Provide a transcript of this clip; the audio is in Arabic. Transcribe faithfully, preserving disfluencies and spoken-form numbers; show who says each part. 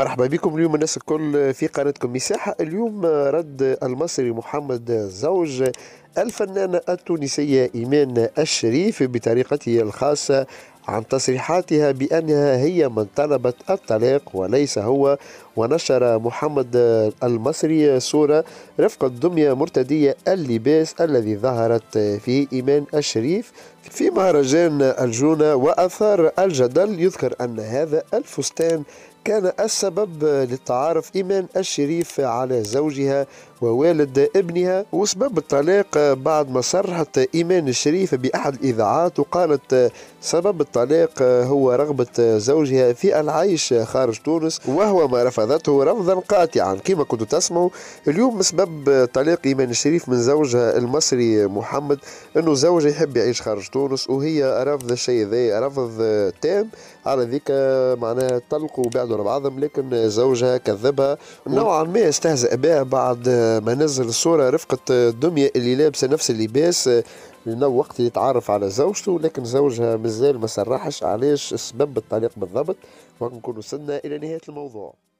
Speaker 1: مرحبا بكم اليوم الناس الكل في قناتكم مساحة. اليوم رد المصري محمد زوج الفنانة التونسية إيمان الشريف بطريقته الخاصة عن تصريحاتها بأنها هي من طلبت الطلاق وليس هو. ونشر محمد المصري صورة رفقة دمية مرتدية اللباس الذي ظهرت فيه إيمان الشريف في مهرجان الجونة، وأثار الجدل. يذكر أن هذا الفستان كان السبب للتعارف إيمان الشريف على زوجها ووالد ابنها وسبب الطلاق، بعد ما صرحت إيمان الشريف بأحد الإذاعات وقالت سبب الطلاق هو رغبة زوجها في العيش خارج تونس، وهو ما رفضته رفضا قاطعا. كما كنتوا تسمعوا اليوم سبب طلاق إيمان الشريف من زوجها المصري محمد أنه زوجها يحب يعيش خارج تونس، وهي رفض الشيء ذا رفض تام. على ذيك معناها طلقوا وبعدوا على بعضهم، لكن زوجها كذبها نوعا ما، استهزأ بها بعد ما نزل الصورة رفقة دمية اللي لابسة نفس اللباس لأنه وقت يتعرف على زوجته، لكن زوجها مازال ما صرحش علاش سبب الطلاق بالضبط. ونكون وصلنا إلى نهاية الموضوع.